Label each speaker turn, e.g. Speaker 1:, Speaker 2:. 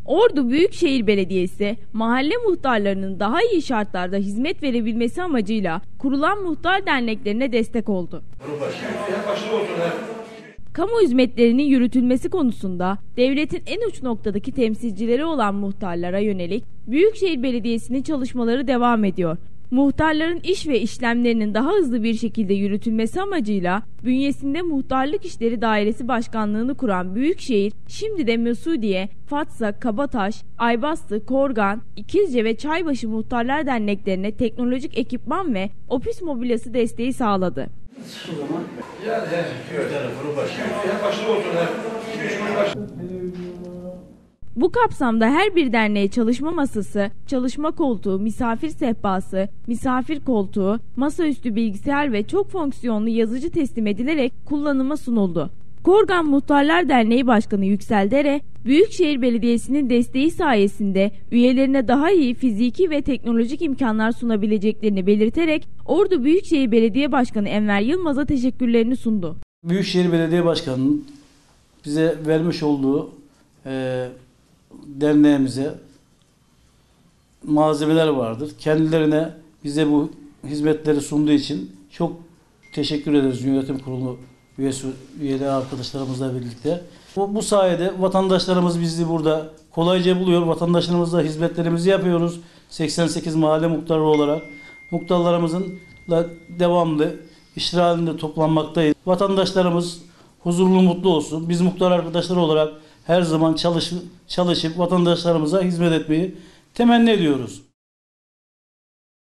Speaker 1: Ordu Büyükşehir Belediyesi, mahalle muhtarlarının daha iyi şartlarda hizmet verebilmesi amacıyla kurulan muhtar derneklerine destek oldu. Kamu hizmetlerinin yürütülmesi konusunda devletin en uç noktadaki temsilcileri olan muhtarlara yönelik Büyükşehir Belediyesi'nin çalışmaları devam ediyor. Muhtarların iş ve işlemlerinin daha hızlı bir şekilde yürütülmesi amacıyla bünyesinde Muhtarlık İşleri Dairesi Başkanlığı'nı kuran Büyükşehir, şimdi de Mesudiye, Fatsa, Kabataş, Aybastı, Korgan, İkizce ve Çaybaşı Muhtarlar Derneklerine teknolojik ekipman ve ofis mobilyası desteği sağladı. Bu kapsamda her bir derneğe çalışma masası, çalışma koltuğu, misafir sehpası, misafir koltuğu, masaüstü bilgisayar ve çok fonksiyonlu yazıcı teslim edilerek kullanıma sunuldu. Korgan Muhtarlar Derneği Başkanı Yüksel Dere, Büyükşehir Belediyesi'nin desteği sayesinde üyelerine daha iyi fiziki ve teknolojik imkanlar sunabileceklerini belirterek Ordu Büyükşehir Belediye Başkanı Enver Yılmaz'a teşekkürlerini sundu.
Speaker 2: Büyükşehir Belediye Başkanı'nın bize vermiş olduğu derneğimize malzemeler vardır. Kendilerine bize bu hizmetleri sunduğu için çok teşekkür ederiz yönetim kurulu üyeleri arkadaşlarımızla birlikte. Bu sayede vatandaşlarımız bizi burada kolayca buluyor. Vatandaşlarımızla hizmetlerimizi yapıyoruz. 88 mahalle muhtarı olarak muhtarlarımızla devamlı işler halinde toplanmaktayız. Vatandaşlarımız huzurlu, mutlu olsun. Biz muhtar arkadaşlar olarak her zaman çalışıp vatandaşlarımıza hizmet etmeyi temenni ediyoruz.